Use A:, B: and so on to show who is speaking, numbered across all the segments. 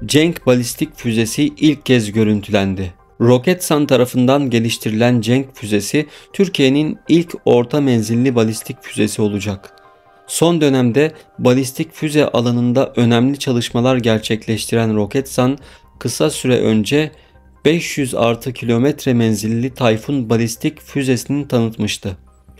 A: Cenk balistik füzesi ilk kez görüntülendi. Roketsan tarafından geliştirilen Cenk füzesi Türkiye'nin ilk orta menzilli balistik füzesi olacak. Son dönemde balistik füze alanında önemli çalışmalar gerçekleştiren Roketsan, kısa süre önce 500 artı kilometre menzilli Tayfun balistik füzesini tanıtmıştı.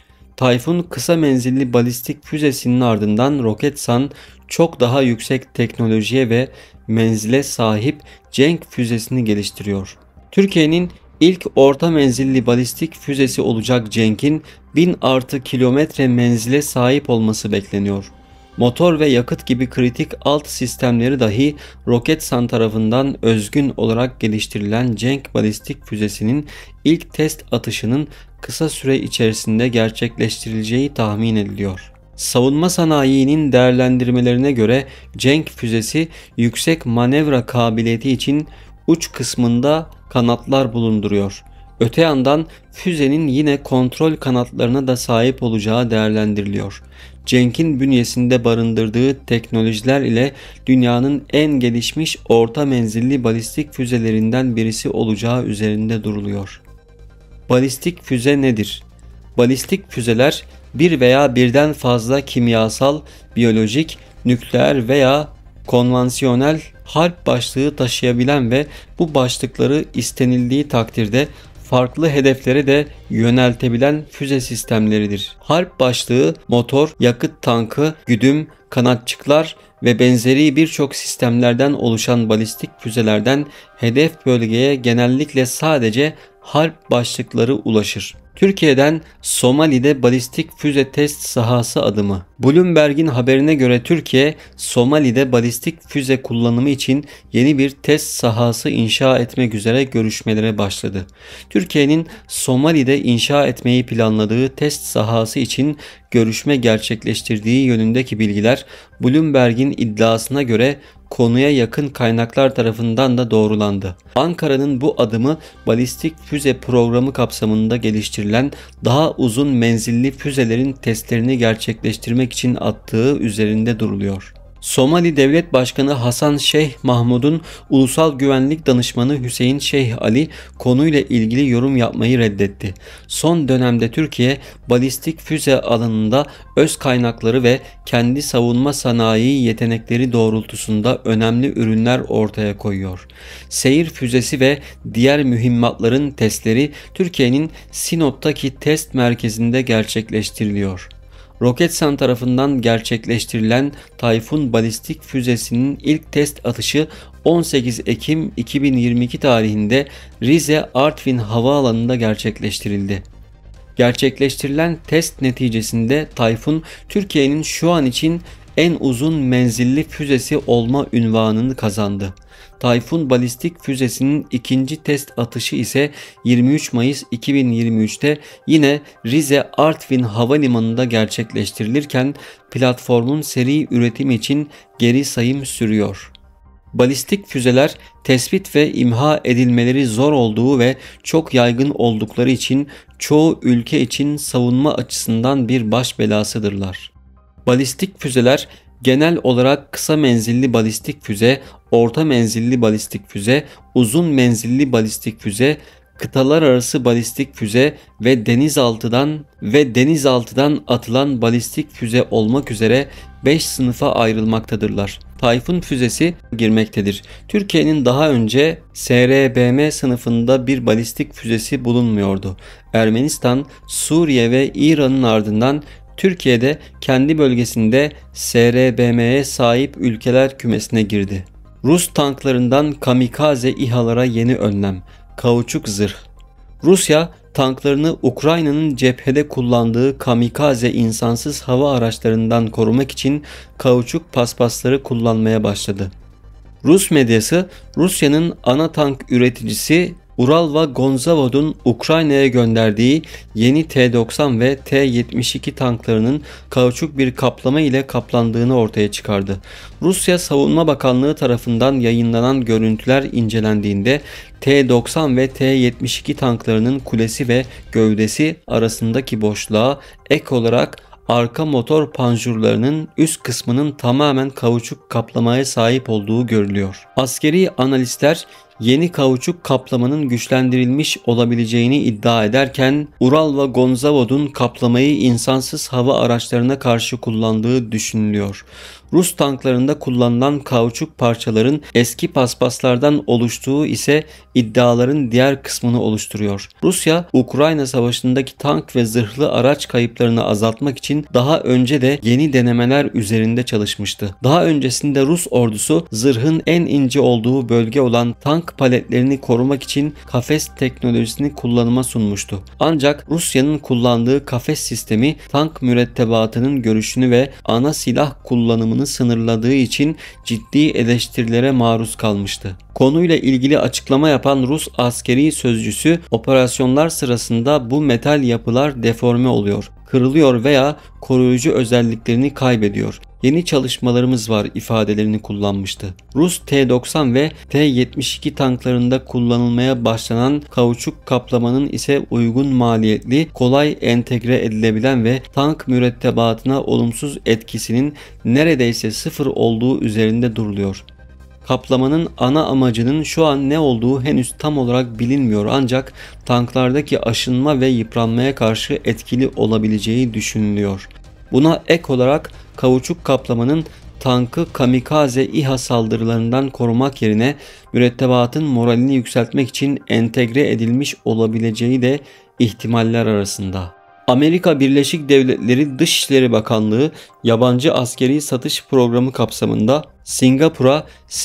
A: Tayfun kısa menzilli balistik füzesinin ardından Roketsan çok daha yüksek teknolojiye ve menzile sahip Cenk füzesini geliştiriyor. Türkiye'nin ilk orta menzilli balistik füzesi olacak Cenk'in 1000 artı kilometre menzile sahip olması bekleniyor. Motor ve yakıt gibi kritik alt sistemleri dahi Roketsan tarafından özgün olarak geliştirilen Cenk balistik füzesinin ilk test atışının kısa süre içerisinde gerçekleştirileceği tahmin ediliyor. Savunma sanayinin değerlendirmelerine göre Cenk füzesi yüksek manevra kabiliyeti için uç kısmında kanatlar bulunduruyor. Öte yandan füzenin yine kontrol kanatlarına da sahip olacağı değerlendiriliyor. Cenk'in bünyesinde barındırdığı teknolojiler ile dünyanın en gelişmiş orta menzilli balistik füzelerinden birisi olacağı üzerinde duruluyor. Balistik füze nedir? Balistik füzeler bir veya birden fazla kimyasal, biyolojik, nükleer veya konvansiyonel harp başlığı taşıyabilen ve bu başlıkları istenildiği takdirde farklı hedeflere de yöneltebilen füze sistemleridir. Harp başlığı motor, yakıt tankı, güdüm, kanatçıklar ve benzeri birçok sistemlerden oluşan balistik füzelerden hedef bölgeye genellikle sadece harp başlıkları ulaşır. Türkiye'den Somali'de balistik füze test sahası adımı. Bloomberg'in haberine göre Türkiye, Somali'de balistik füze kullanımı için yeni bir test sahası inşa etmek üzere görüşmelere başladı. Türkiye'nin Somali'de inşa etmeyi planladığı test sahası için görüşme gerçekleştirdiği yönündeki bilgiler Bloomberg'in iddiasına göre konuya yakın kaynaklar tarafından da doğrulandı. Ankara'nın bu adımı balistik füze programı kapsamında geliştirilen daha uzun menzilli füzelerin testlerini gerçekleştirmek için attığı üzerinde duruluyor. Somali Devlet Başkanı Hasan Şeyh Mahmud'un Ulusal Güvenlik Danışmanı Hüseyin Şeyh Ali konuyla ilgili yorum yapmayı reddetti. Son dönemde Türkiye balistik füze alanında öz kaynakları ve kendi savunma sanayi yetenekleri doğrultusunda önemli ürünler ortaya koyuyor. Seyir füzesi ve diğer mühimmatların testleri Türkiye'nin Sinop'taki test merkezinde gerçekleştiriliyor. Roketsan tarafından gerçekleştirilen Tayfun balistik füzesinin ilk test atışı 18 Ekim 2022 tarihinde Rize Artvin Havaalanı'nda gerçekleştirildi. Gerçekleştirilen test neticesinde Tayfun, Türkiye'nin şu an için en uzun menzilli füzesi olma unvanını kazandı. Tayfun balistik füzesinin ikinci test atışı ise 23 Mayıs 2023'te yine Rize Artvin Havalimanı'nda gerçekleştirilirken platformun seri üretim için geri sayım sürüyor. Balistik füzeler tespit ve imha edilmeleri zor olduğu ve çok yaygın oldukları için çoğu ülke için savunma açısından bir baş belasıdırlar. Balistik füzeler genel olarak kısa menzilli balistik füze, orta menzilli balistik füze, uzun menzilli balistik füze, kıtalar arası balistik füze ve denizaltıdan atılan balistik füze olmak üzere 5 sınıfa ayrılmaktadırlar. Tayfun füzesi girmektedir. Türkiye'nin daha önce SRBM sınıfında bir balistik füzesi bulunmuyordu. Ermenistan, Suriye ve İran'ın ardından Türkiye'de kendi bölgesinde SRBM'ye sahip ülkeler kümesine girdi. Rus tanklarından kamikaze İHA'lara yeni önlem. Kauçuk zırh. Rusya tanklarını Ukrayna'nın cephede kullandığı kamikaze insansız hava araçlarından korumak için kauçuk paspasları kullanmaya başladı. Rus medyası Rusya'nın ana tank üreticisi Uralva Gonzavod'un Ukrayna'ya gönderdiği yeni T-90 ve T-72 tanklarının kauçuk bir kaplama ile kaplandığını ortaya çıkardı. Rusya Savunma Bakanlığı tarafından yayınlanan görüntüler incelendiğinde T-90 ve T-72 tanklarının kulesi ve gövdesi arasındaki boşluğa ek olarak arka motor panjurlarının üst kısmının tamamen kauçuk kaplamaya sahip olduğu görülüyor. Askeri analistler yeni kauçuk kaplamanın güçlendirilmiş olabileceğini iddia ederken Ural ve Gonzavod'un kaplamayı insansız hava araçlarına karşı kullandığı düşünülüyor. Rus tanklarında kullanılan kauçuk parçaların eski paspaslardan oluştuğu ise iddiaların diğer kısmını oluşturuyor. Rusya, Ukrayna Savaşı'ndaki tank ve zırhlı araç kayıplarını azaltmak için daha önce de yeni denemeler üzerinde çalışmıştı. Daha öncesinde Rus ordusu zırhın en ince olduğu bölge olan tank paletlerini korumak için kafes teknolojisini kullanıma sunmuştu. Ancak Rusya'nın kullandığı kafes sistemi tank mürettebatının görüşünü ve ana silah kullanımını sınırladığı için ciddi eleştirilere maruz kalmıştı. Konuyla ilgili açıklama yapan Rus askeri sözcüsü, operasyonlar sırasında bu metal yapılar deforme oluyor, kırılıyor veya koruyucu özelliklerini kaybediyor. Yeni çalışmalarımız var ifadelerini kullanmıştı. Rus T-90 ve T-72 tanklarında kullanılmaya başlanan kauçuk kaplamanın ise uygun maliyetli, kolay entegre edilebilen ve tank mürettebatına olumsuz etkisinin neredeyse sıfır olduğu üzerinde duruluyor. Kaplamanın ana amacının şu an ne olduğu henüz tam olarak bilinmiyor ancak tanklardaki aşınma ve yıpranmaya karşı etkili olabileceği düşünülüyor. Buna ek olarak kauçuk kaplamanın tankı kamikaze İHA saldırılarından korumak yerine mürettebatın moralini yükseltmek için entegre edilmiş olabileceği de ihtimaller arasında. Amerika Birleşik Devletleri Dışişleri Bakanlığı yabancı askeri satış programı kapsamında Singapur'a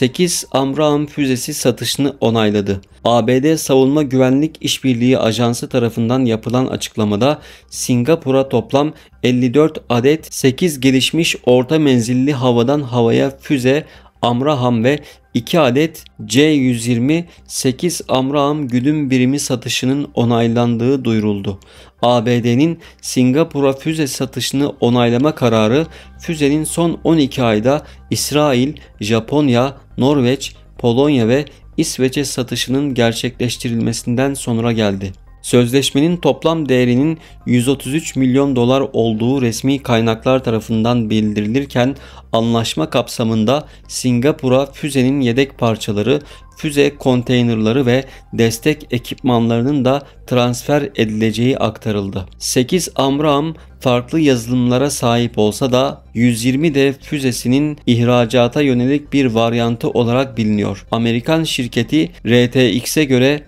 A: 8 AMRAAM füzesi satışını onayladı. ABD Savunma Güvenlik İşbirliği Ajansı tarafından yapılan açıklamada Singapur'a toplam 54 adet 8 gelişmiş orta menzilli havadan havaya füze AMRAAM ve 2 adet C-120 8 AMRAAM güdüm birimi satışının onaylandığı duyuruldu. ABD'nin Singapur'a füze satışını onaylama kararı füzenin son 12 ayda İsrail, Japonya, Norveç, Polonya ve İsveç'e satışının gerçekleştirilmesinden sonra geldi. Sözleşmenin toplam değerinin 133 milyon dolar olduğu resmi kaynaklar tarafından bildirilirken anlaşma kapsamında Singapur'a füzenin yedek parçaları, füze konteynerları ve destek ekipmanlarının da transfer edileceği aktarıldı. 8 AMRAAM farklı yazılımlara sahip olsa da 120 füzesinin ihracata yönelik bir varyantı olarak biliniyor. Amerikan şirketi RTX'e göre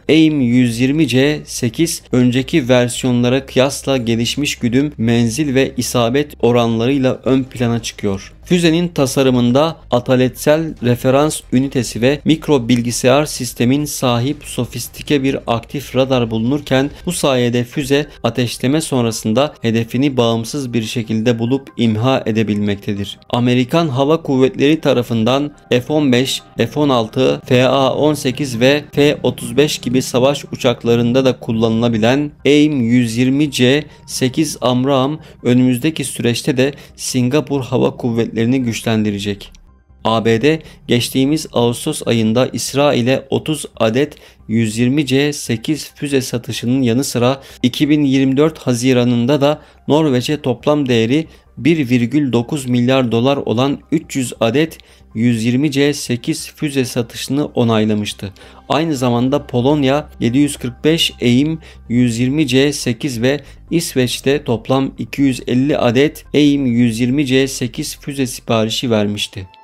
A: AIM-120C8 önceki versiyonlara kıyasla gelişmiş güdüm, menzil ve isabet oranlarıyla ön plana çıkıyor. Füzenin tasarımında ataletsel referans ünitesi ve mikro bilgisayar sistemin sahip sofistike bir aktif radar bulunurken bu sayede füze ateşleme sonrasında hedefini bağımsız bir şekilde bulup imha edebilmektedir. Amerikan Hava Kuvvetleri tarafından F-15, F-16, FA-18 ve F-35 gibi savaş uçaklarında da kullanılabilen AIM-120C8 AMRAAM önümüzdeki süreçte de Singapur Hava Kuvvetleri'ni güçlendirecek. ABD geçtiğimiz Ağustos ayında İsrail'e 30 adet 120C8 füze satışının yanı sıra 2024 Haziran'ında da Norveç'e toplam değeri 1,9 milyar dolar olan 300 adet 120C8 füze satışını onaylamıştı. Aynı zamanda Polonya 745 AIM-120C8 ve İsveç'te toplam 250 adet AIM-120C8 füze siparişi vermişti.